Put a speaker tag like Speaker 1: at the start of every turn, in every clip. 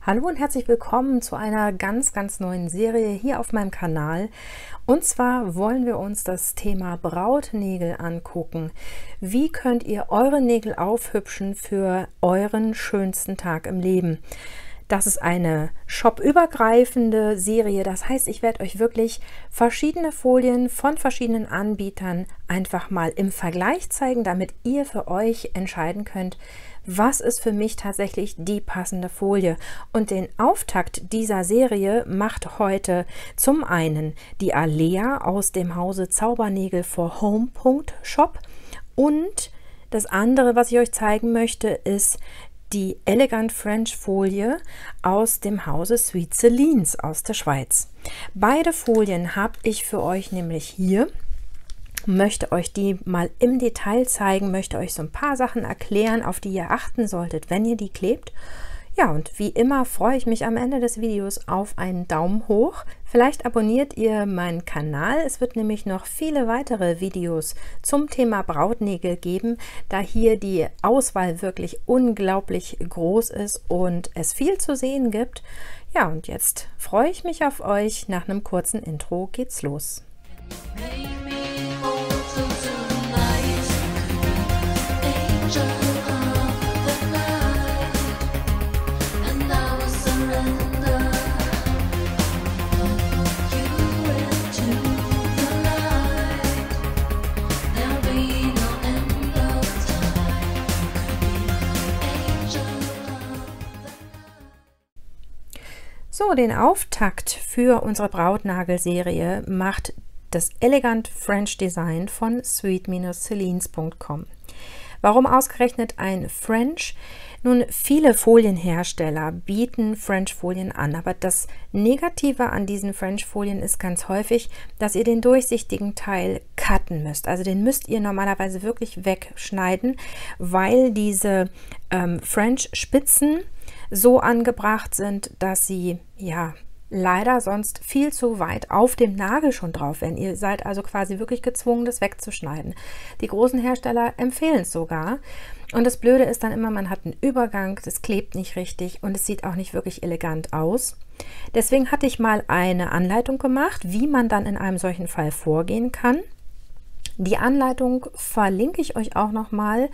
Speaker 1: Hallo und herzlich willkommen zu einer ganz neuen Serie hier auf meinem Kanal. Und zwar wollen wir uns das Thema Brautnägel angucken. Wie könnt ihr eure Nägel aufhübschen für euren schönsten Tag im Leben? Das ist eine shopübergreifende Serie. Das heißt, ich werde euch wirklich verschiedene Folien von verschiedenen Anbietern einfach mal im Vergleich zeigen, damit ihr für euch entscheiden könnt, was ist für mich tatsächlich die passende Folie. Und den Auftakt dieser Serie macht heute zum einen die Alea aus dem Hause Zaubernägel for Home.shop und das andere, was ich euch zeigen möchte, ist die Elegant French Folie aus dem Hause Sweet Celines aus der Schweiz. Beide Folien habe ich für euch nämlich hier. Möchte euch die mal im Detail zeigen, möchte euch so ein paar Sachen erklären, auf die ihr achten solltet, wenn ihr die klebt. Ja, und wie immer freue ich mich am Ende des Videos auf einen Daumen hoch. Vielleicht abonniert ihr meinen Kanal. Es wird nämlich noch viele weitere Videos zum Thema Brautnägel geben, da hier die Auswahl wirklich unglaublich groß ist und es viel zu sehen gibt. Ja, und jetzt freue ich mich auf euch. Nach einem kurzen Intro geht's los. So, den Auftakt für unsere Brautnagelserie macht das Elegant French Design von sweet-celines.com. Warum ausgerechnet ein French? Nun, viele Folienhersteller bieten French-Folien an, aber das Negative an diesen French-Folien ist ganz häufig, dass ihr den durchsichtigen Teil cutten müsst. Also den müsst ihr normalerweise wirklich wegschneiden, weil diese French-Spitzen so angebracht sind, dass sie ja leider sonst viel zu weit auf dem Nagel schon drauf wären. Ihr seid also quasi wirklich gezwungen, das wegzuschneiden. Die großen Hersteller empfehlen es sogar. Und das Blöde ist dann immer, man hat einen Übergang, das klebt nicht richtig und es sieht auch nicht wirklich elegant aus. Deswegen hatte ich mal eine Anleitung gemacht, wie man dann in einem solchen Fall vorgehen kann. Die Anleitung verlinke ich euch auch nochmal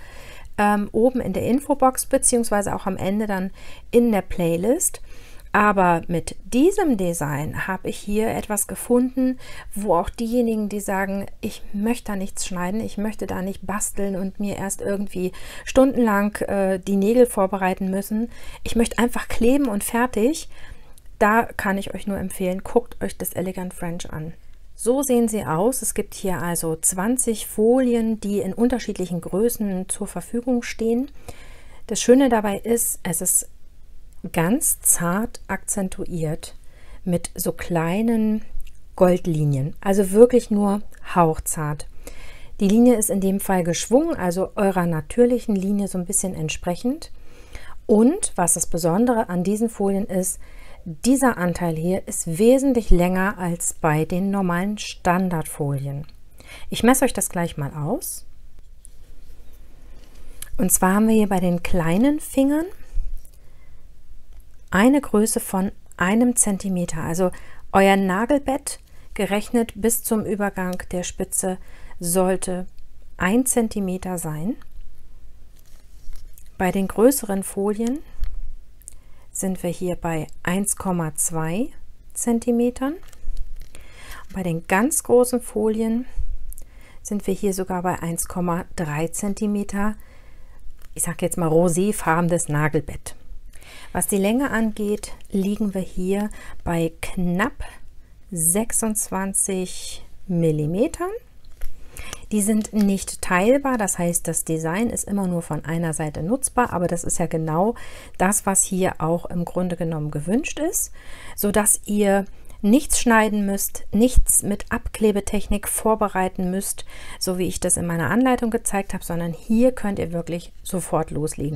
Speaker 1: oben in der Infobox, beziehungsweise auch am Ende dann in der Playlist. Aber mit diesem Design habe ich hier etwas gefunden, wo auch diejenigen, die sagen, ich möchte da nichts schneiden, ich möchte da nicht basteln und mir erst irgendwie stundenlang die Nägel vorbereiten müssen, ich möchte einfach kleben und fertig, da kann ich euch nur empfehlen, guckt euch das Elegant French an. So sehen sie aus. Es gibt hier also 20 Folien, die in unterschiedlichen Größen zur Verfügung stehen. Das Schöne dabei ist, es ist ganz zart akzentuiert mit so kleinen Goldlinien, also wirklich nur hauchzart. Die Linie ist in dem Fall geschwungen, also eurer natürlichen Linie so ein bisschen entsprechend. Und was das Besondere an diesen Folien ist, dieser Anteil hier ist wesentlich länger als bei den normalen Standardfolien. Ich messe euch das gleich mal aus. Und zwar haben wir hier bei den kleinen Fingern eine Größe von 1 Zentimeter. Also euer Nagelbett gerechnet bis zum Übergang der Spitze sollte 1 Zentimeter sein. Bei den größeren Folien sind wir hier bei 1,2 Zentimetern. Bei den ganz großen Folien sind wir hier sogar bei 1,3 Zentimeter. Ich sage jetzt mal roséfarbenes Nagelbett. Was die Länge angeht, liegen wir hier bei knapp 26 Millimetern. Die sind nicht teilbar, das heißt, das Design ist immer nur von einer Seite nutzbar, aber das ist ja genau das, was hier auch im Grunde genommen gewünscht ist, sodass ihr nichts schneiden müsst, nichts mit Abklebetechnik vorbereiten müsst, so wie ich das in meiner Anleitung gezeigt habe, sondern hier könnt ihr wirklich sofort loslegen.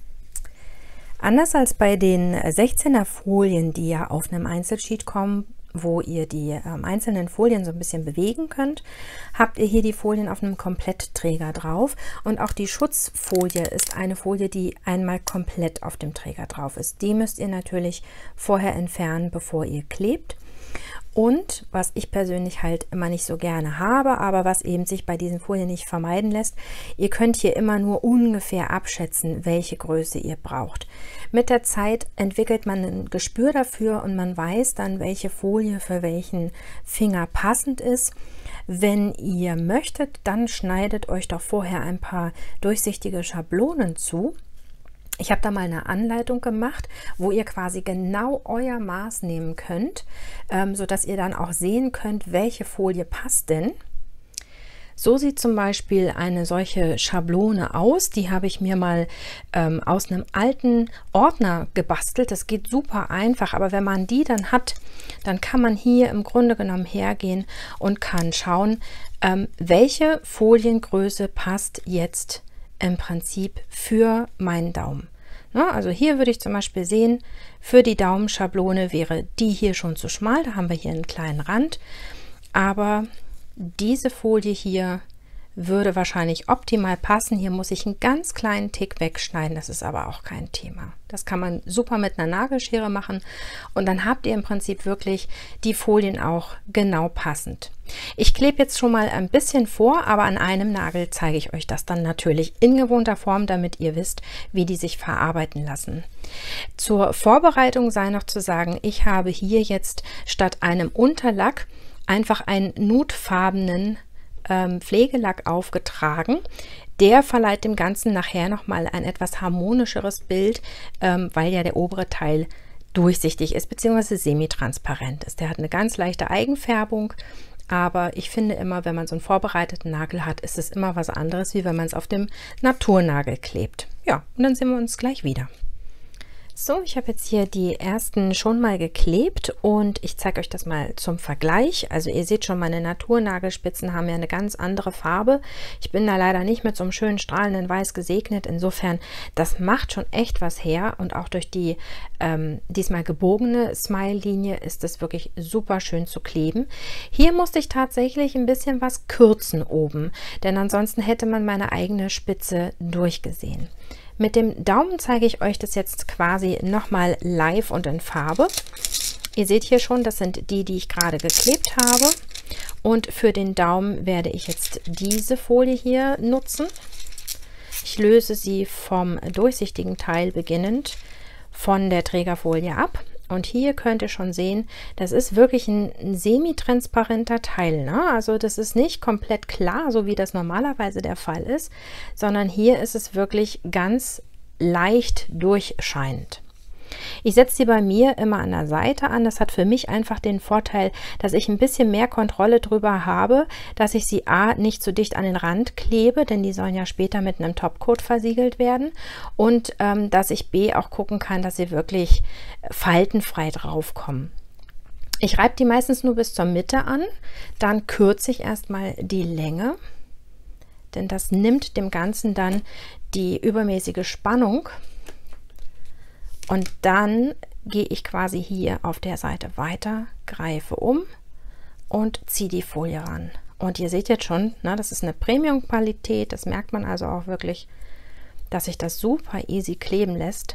Speaker 1: Anders als bei den 16er Folien, die ja auf einem Einzelsheet kommen, wo ihr die einzelnen Folien so ein bisschen bewegen könnt, habt ihr hier die Folien auf einem Komplettträger drauf. Und auch die Schutzfolie ist eine Folie, die einmal komplett auf dem Träger drauf ist. Die müsst ihr natürlich vorher entfernen, bevor ihr klebt. Und was ich persönlich halt immer nicht so gerne habe, aber was eben sich bei diesen Folien nicht vermeiden lässt, ihr könnt hier immer nur ungefähr abschätzen, welche Größe ihr braucht. Mit der Zeit entwickelt man ein Gespür dafür und man weiß dann, welche Folie für welchen Finger passend ist. Wenn ihr möchtet, dann schneidet euch doch vorher ein paar durchsichtige Schablonen zu. Ich habe da mal eine Anleitung gemacht, wo ihr quasi genau euer Maß nehmen könnt, sodass ihr dann auch sehen könnt, welche Folie passt denn. So sieht zum Beispiel eine solche Schablone aus. Die habe ich mir mal aus einem alten Ordner gebastelt. Das geht super einfach, aber wenn man die dann hat, dann kann man hier im Grunde genommen hergehen und kann schauen, welche Foliengröße passt jetzt im Prinzip für meinen Daumen. Na, also hier würde ich zum Beispiel sehen, für die Daumenschablone wäre die hier schon zu schmal, da haben wir hier einen kleinen Rand, aber diese Folie hier würde wahrscheinlich optimal passen. Hier muss ich einen ganz kleinen Tick wegschneiden, das ist aber auch kein Thema. Das kann man super mit einer Nagelschere machen und dann habt ihr im Prinzip wirklich die Folien auch genau passend. Ich klebe jetzt schon mal ein bisschen vor, aber an einem Nagel zeige ich euch das dann natürlich in gewohnter Form, damit ihr wisst, wie die sich verarbeiten lassen. Zur Vorbereitung sei noch zu sagen, ich habe hier jetzt statt einem Unterlack einfach einen nudefarbenen Pflegelack aufgetragen. Der verleiht dem Ganzen nachher nochmal ein etwas harmonischeres Bild, weil ja der obere Teil durchsichtig ist bzw. semi-transparent ist. Der hat eine ganz leichte Eigenfärbung, aber ich finde immer, wenn man so einen vorbereiteten Nagel hat, ist es immer was anderes, wie wenn man es auf dem Naturnagel klebt. Ja, und dann sehen wir uns gleich wieder. So, ich habe jetzt hier die ersten schon mal geklebt und ich zeige euch das mal zum Vergleich. Also ihr seht schon, meine Naturnagelspitzen haben ja eine ganz andere Farbe. Ich bin da leider nicht mit so einem schönen strahlenden Weiß gesegnet. Insofern, das macht schon echt was her und auch durch die diesmal gebogene Smile-Linie ist es wirklich super schön zu kleben. Hier musste ich tatsächlich ein bisschen was kürzen oben, denn ansonsten hätte man meine eigene Spitze durchgesehen. Mit dem Daumen zeige ich euch das jetzt quasi nochmal live und in Farbe. Ihr seht hier schon, das sind die, die ich gerade geklebt habe. Und für den Daumen werde ich jetzt diese Folie hier nutzen. Ich löse sie vom durchsichtigen Teil beginnend von der Trägerfolie ab. Und hier könnt ihr schon sehen, das ist wirklich ein semi-transparenter Teil, ne? Also das ist nicht komplett klar, so wie das normalerweise der Fall ist, sondern hier ist es wirklich ganz leicht durchscheinend. Ich setze sie bei mir immer an der Seite an. Das hat für mich einfach den Vorteil, dass ich ein bisschen mehr Kontrolle drüber habe, dass ich sie A, nicht so dicht an den Rand klebe, denn die sollen ja später mit einem Topcoat versiegelt werden, und dass ich B, auch gucken kann, dass sie wirklich faltenfrei drauf kommen. Ich reibe die meistens nur bis zur Mitte an, dann kürze ich erstmal die Länge, denn das nimmt dem Ganzen dann die übermäßige Spannung. Und dann gehe ich quasi hier auf der Seite weiter, greife um und ziehe die Folie ran. Und ihr seht jetzt schon, ne, das ist eine Premium-Qualität. Das merkt man also auch wirklich, dass sich das super easy kleben lässt.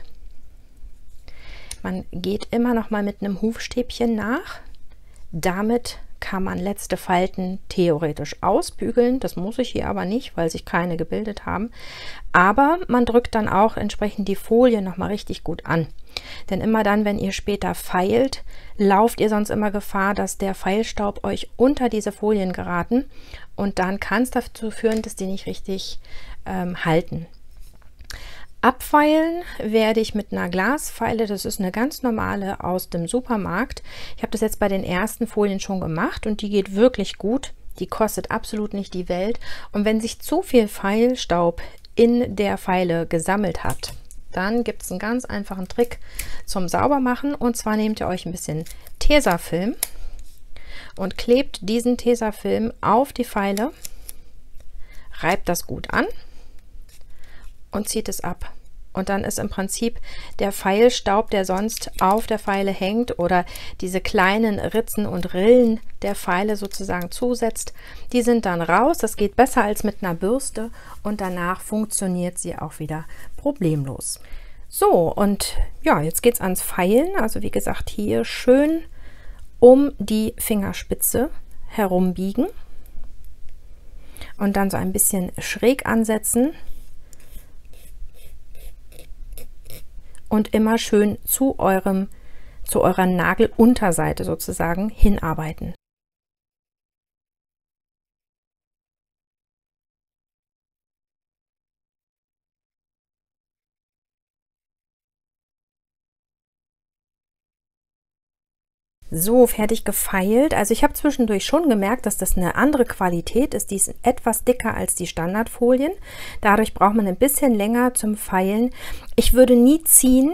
Speaker 1: Man geht immer noch mal mit einem Hufstäbchen nach. Damit kann man letzte Falten theoretisch ausbügeln. Das muss ich hier aber nicht, weil sich keine gebildet haben. Aber man drückt dann auch entsprechend die Folie noch mal richtig gut an. Denn immer dann, wenn ihr später feilt, lauft ihr sonst immer Gefahr, dass der Feilstaub euch unter diese Folien geraten. Und dann kann es dazu führen, dass die nicht richtig halten. Abfeilen werde ich mit einer Glasfeile, das ist eine ganz normale aus dem Supermarkt. Ich habe das jetzt bei den ersten Folien schon gemacht und die geht wirklich gut. Die kostet absolut nicht die Welt. Und wenn sich zu viel Feilstaub in der Feile gesammelt hat, dann gibt es einen ganz einfachen Trick zum Saubermachen. Und zwar nehmt ihr euch ein bisschen Tesafilm und klebt diesen Tesafilm auf die Feile, reibt das gut an und zieht es ab. und dann ist im Prinzip der Feilstaub, der sonst auf der Feile hängt oder diese kleinen Ritzen und Rillen der Feile sozusagen zusetzt, die sind dann raus. Das geht besser als mit einer Bürste und danach funktioniert sie auch wieder problemlos. So, und ja, jetzt geht es ans Feilen. Also wie gesagt, hier schön um die Fingerspitze herumbiegen und dann so ein bisschen schräg ansetzen und immer schön zu eurer Nagelunterseite sozusagen hinarbeiten. So, fertig gefeilt. Also ich habe zwischendurch schon gemerkt, dass das eine andere Qualität ist. Die ist etwas dicker als die Standardfolien. Dadurch braucht man ein bisschen länger zum Feilen. Ich würde nie ziehen.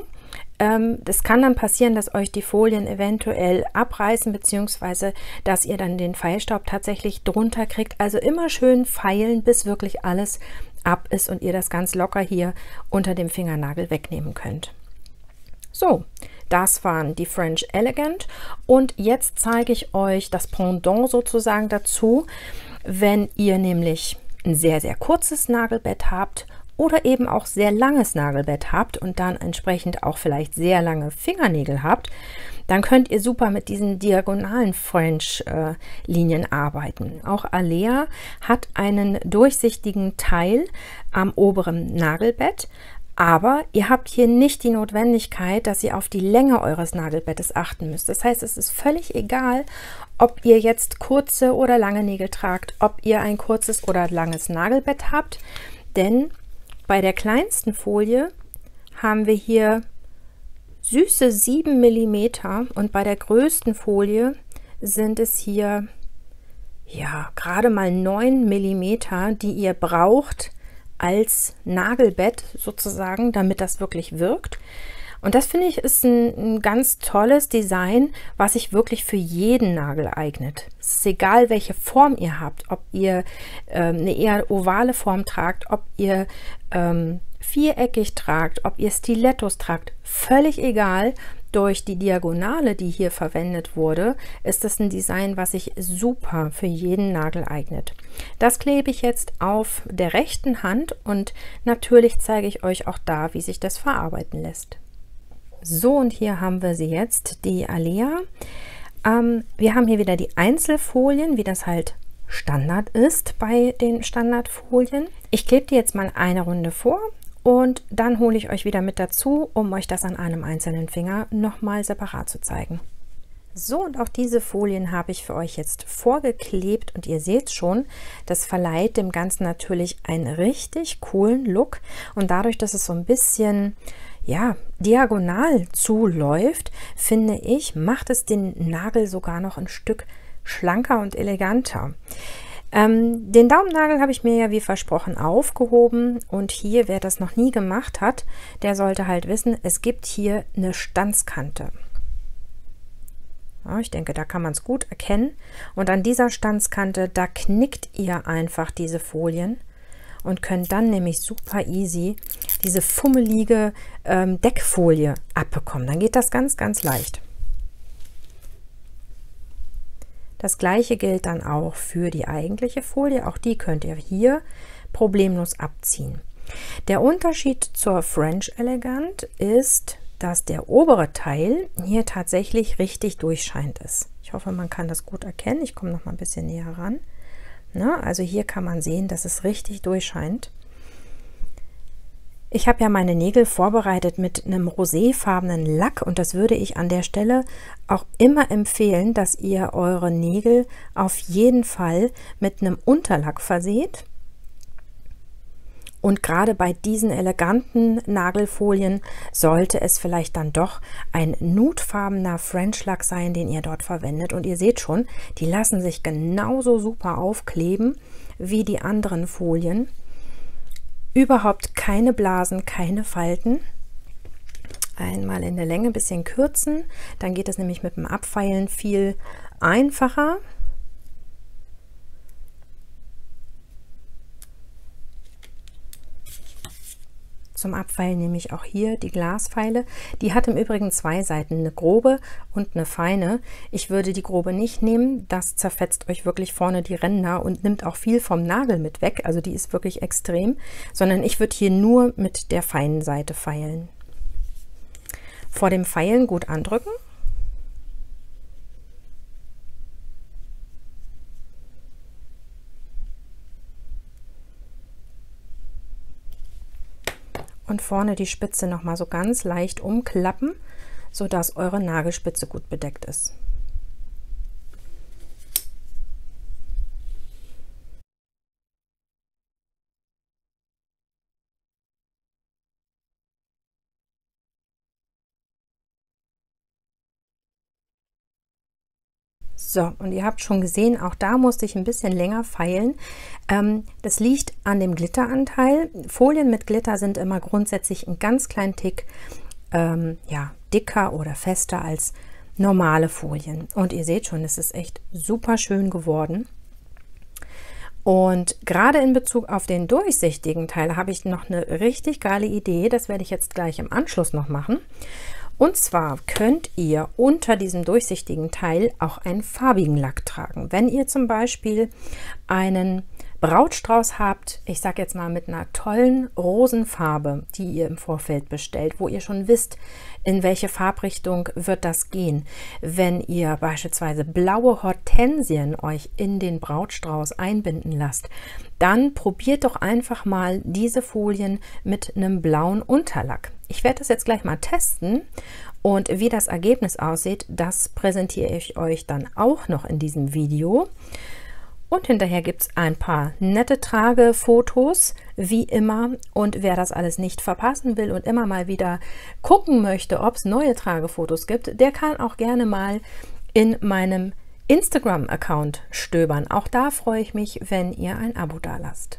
Speaker 1: Das kann dann passieren, dass euch die Folien eventuell abreißen, beziehungsweise dass ihr dann den Feilstaub tatsächlich drunter kriegt. Also immer schön feilen, bis wirklich alles ab ist und ihr das ganz locker hier unter dem Fingernagel wegnehmen könnt. So, das waren die French Elegant und jetzt zeige ich euch das Pendant sozusagen dazu, wenn ihr nämlich ein sehr, sehr kurzes Nagelbett habt oder eben auch sehr langes Nagelbett habt und dann entsprechend auch vielleicht sehr lange Fingernägel habt, dann könnt ihr super mit diesen diagonalen French Linien arbeiten. Auch Alea hat einen durchsichtigen Teil am oberen Nagelbett. Aber ihr habt hier nicht die Notwendigkeit, dass ihr auf die Länge eures Nagelbettes achten müsst. Das heißt, es ist völlig egal, ob ihr jetzt kurze oder lange Nägel tragt, ob ihr ein kurzes oder langes Nagelbett habt. Denn bei der kleinsten Folie haben wir hier süße 7 mm und bei der größten Folie sind es hier ja gerade mal 9 mm, die ihr braucht als Nagelbett sozusagen, damit das wirklich wirkt. Und das finde ich ist ein ganz tolles Design, was sich wirklich für jeden Nagel eignet. Es ist egal, welche Form ihr habt, ob ihr eine eher ovale Form tragt, ob ihr viereckig tragt, ob ihr Stilettos tragt, völlig egal. Durch die Diagonale, die hier verwendet wurde, ist das ein Design, was sich super für jeden Nagel eignet. Das klebe ich jetzt auf der rechten Hand und natürlich zeige ich euch auch da, wie sich das verarbeiten lässt. So, und hier haben wir sie jetzt, die Alea. Wir haben hier wieder die Einzelfolien, wie das halt Standard ist bei den Standardfolien. Ich klebe die jetzt mal eine Runde vor. Und dann hole ich euch wieder mit dazu, um euch das an einem einzelnen Finger nochmal separat zu zeigen. So, und auch diese Folien habe ich für euch jetzt vorgeklebt und ihr seht schon, das verleiht dem Ganzen natürlich einen richtig coolen Look. Und dadurch, dass es so ein bisschen ja, diagonal zuläuft, finde ich, macht es den Nagel sogar noch ein Stück schlanker und eleganter. Den Daumennagel habe ich mir ja wie versprochen aufgehoben und hier, wer das noch nie gemacht hat, der sollte halt wissen, es gibt hier eine Stanzkante. Ja, ich denke, da kann man es gut erkennen und an dieser Stanzkante, da knickt ihr einfach diese Folien und könnt dann nämlich super easy diese fummelige Deckfolie abbekommen. Dann geht das ganz, ganz leicht. Das gleiche gilt dann auch für die eigentliche Folie. Auch die könnt ihr hier problemlos abziehen. Der Unterschied zur French Elegant ist, dass der obere Teil hier tatsächlich richtig durchscheinend ist. Ich hoffe, man kann das gut erkennen. Ich komme noch mal ein bisschen näher ran. Na, also hier kann man sehen, dass es richtig durchscheint. Ich habe ja meine Nägel vorbereitet mit einem roséfarbenen Lack und das würde ich an der Stelle auch immer empfehlen, dass ihr eure Nägel auf jeden Fall mit einem Unterlack verseht. Und gerade bei diesen eleganten Nagelfolien sollte es vielleicht dann doch ein nudefarbener French Lack sein, den ihr dort verwendet. Und ihr seht schon, die lassen sich genauso super aufkleben wie die anderen Folien. Überhaupt keine Blasen, keine Falten. Einmal in der Länge ein bisschen kürzen, dann geht es nämlich mit dem Abfeilen viel einfacher. zum Abfeilen nehme ich auch hier die Glasfeile. Die hat im Übrigen zwei Seiten, eine grobe und eine feine. Ich würde die grobe nicht nehmen, das zerfetzt euch wirklich vorne die Ränder und nimmt auch viel vom Nagel mit weg, also die ist wirklich extrem, sondern ich würde hier nur mit der feinen Seite feilen. Vor dem Feilen gut andrücken. Und vorne die Spitze noch mal so ganz leicht umklappen, sodass eure Nagelspitze gut bedeckt ist. So, und ihr habt schon gesehen, auch da musste ich ein bisschen länger feilen. Das liegt an dem Glitteranteil. Folien mit Glitter sind immer grundsätzlich einen ganz kleinen Tick ja, dicker oder fester als normale Folien. Und ihr seht schon, es ist echt super schön geworden. Und gerade in Bezug auf den durchsichtigen Teil habe ich noch eine richtig geile Idee. Das werde ich jetzt gleich im Anschluss noch machen. Und zwar könnt ihr unter diesem durchsichtigen Teil auch einen farbigen Lack tragen. Wenn ihr zum Beispiel einen Brautstrauß habt, ich sage jetzt mal mit einer tollen Rosenfarbe, die ihr im Vorfeld bestellt, wo ihr schon wisst, in welche Farbrichtung wird das gehen. Wenn ihr beispielsweise blaue Hortensien euch in den Brautstrauß einbinden lasst, dann probiert doch einfach mal diese Folien mit einem blauen Unterlack. Ich werde das jetzt gleich mal testen und wie das Ergebnis aussieht, das präsentiere ich euch dann auch noch in diesem Video. Und hinterher gibt es ein paar nette Tragefotos, wie immer. Und wer das alles nicht verpassen will und immer mal wieder gucken möchte, ob es neue Tragefotos gibt, der kann auch gerne mal in meinem Instagram-Account stöbern. Auch da freue ich mich, wenn ihr ein Abo dalasst.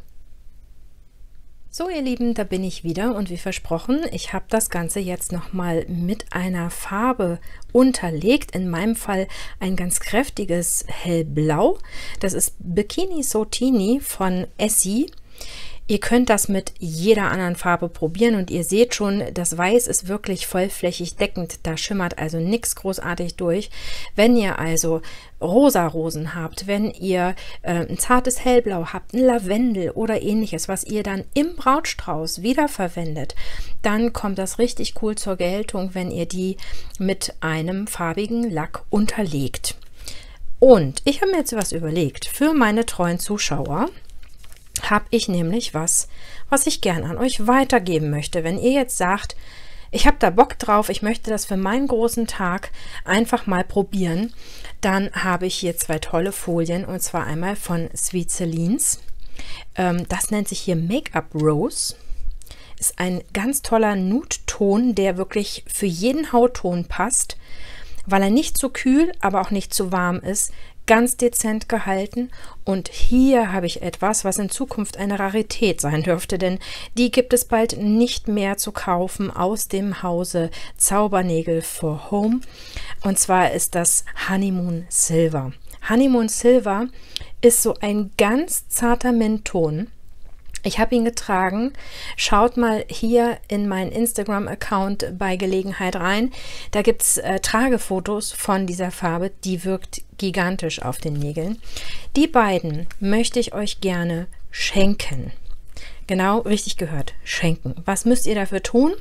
Speaker 1: So ihr Lieben, da bin ich wieder und wie versprochen, ich habe das Ganze jetzt nochmal mit einer Farbe unterlegt. In meinem Fall ein ganz kräftiges Hellblau. Das ist Bikini Sotini von Essie. Ihr könnt das mit jeder anderen Farbe probieren und ihr seht schon, das Weiß ist wirklich vollflächig deckend. Da schimmert also nichts großartig durch. Wenn ihr also rosa Rosen habt, wenn ihr ein zartes Hellblau habt, ein Lavendel oder ähnliches, was ihr dann im Brautstrauß wiederverwendet, dann kommt das richtig cool zur Geltung, wenn ihr die mit einem farbigen Lack unterlegt. Und ich habe mir jetzt was überlegt für meine treuen Zuschauer. Habe ich nämlich was ich gern an euch weitergeben möchte. Wenn ihr jetzt sagt, ich habe da Bock drauf, ich möchte das für meinen großen Tag einfach mal probieren, dann habe ich hier zwei tolle Folien und zwar einmal von Sweet Celines. Das nennt sich hier Make-up Rose. Ist ein ganz toller Nude-Ton, der wirklich für jeden Hautton passt, weil er nicht zu kühl, aber auch nicht zu warm ist. Ganz dezent gehalten und hier habe ich etwas, was in Zukunft eine Rarität sein dürfte, denn die gibt es bald nicht mehr zu kaufen aus dem Hause Zaubernägel for Home und zwar ist das Honeymoon Silver. Honeymoon Silver ist so ein ganz zarter Mintton. Ich habe ihn getragen. Schaut mal hier in meinen Instagram-Account bei Gelegenheit rein. Da gibt es Tragefotos von dieser Farbe. Die wirkt gigantisch auf den Nägeln. Die beiden möchte ich euch gerne schenken. Genau, richtig gehört, schenken. Was müsst ihr dafür tun?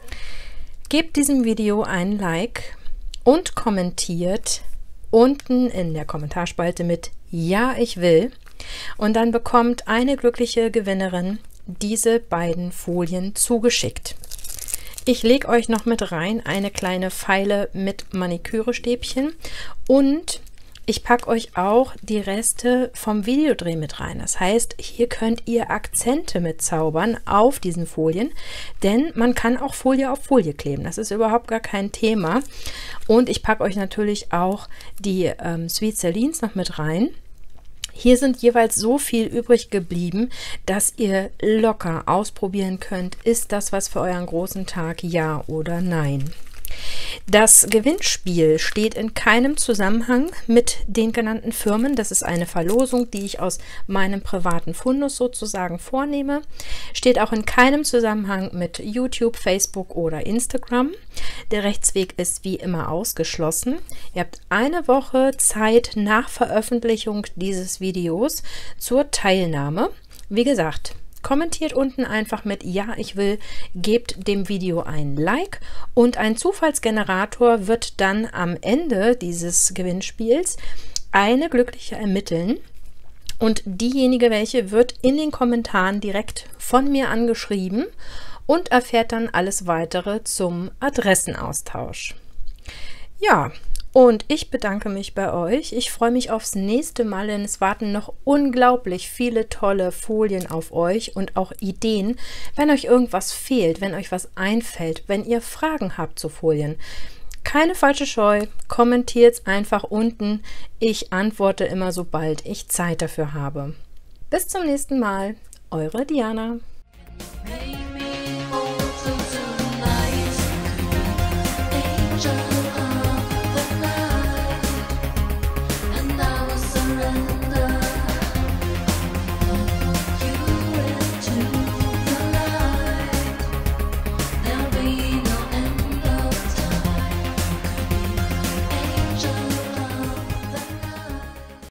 Speaker 1: Gebt diesem Video ein Like und kommentiert unten in der Kommentarspalte mit Ja, ich will. Und dann bekommt eine glückliche Gewinnerin diese beiden Folien zugeschickt. Ich lege euch noch mit rein eine kleine Feile mit Maniküre-Stäbchen und ich packe euch auch die Reste vom Videodreh mit rein. Das heißt, hier könnt ihr Akzente mit zaubern auf diesen Folien, denn man kann auch Folie auf Folie kleben. Das ist überhaupt gar kein Thema. Und ich packe euch natürlich auch die Sweet Celines noch mit rein. Hier sind jeweils so viel übrig geblieben, dass ihr locker ausprobieren könnt, ist das was für euren großen Tag, ja oder nein. Das Gewinnspiel steht in keinem Zusammenhang mit den genannten Firmen. Das ist eine Verlosung, die ich aus meinem privaten Fundus sozusagen vornehme. Steht auch in keinem Zusammenhang mit YouTube, Facebook oder Instagram. Der Rechtsweg ist wie immer ausgeschlossen. Ihr habt eine Woche Zeit nach Veröffentlichung dieses Videos zur Teilnahme. Wie gesagt, kommentiert unten einfach mit Ja, ich will, gebt dem Video ein Like und ein Zufallsgenerator wird dann am Ende dieses Gewinnspiels eine Glückliche ermitteln und diejenige, welche wird in den Kommentaren direkt von mir angeschrieben und erfährt dann alles weitere zum Adressenaustausch. Ja, und ich bedanke mich bei euch. Ich freue mich aufs nächste Mal, denn es warten noch unglaublich viele tolle Folien auf euch und auch Ideen. Wenn euch irgendwas fehlt, wenn euch was einfällt, wenn ihr Fragen habt zu Folien, keine falsche Scheu, kommentiert einfach unten. Ich antworte immer, sobald ich Zeit dafür habe. Bis zum nächsten Mal, eure Diana.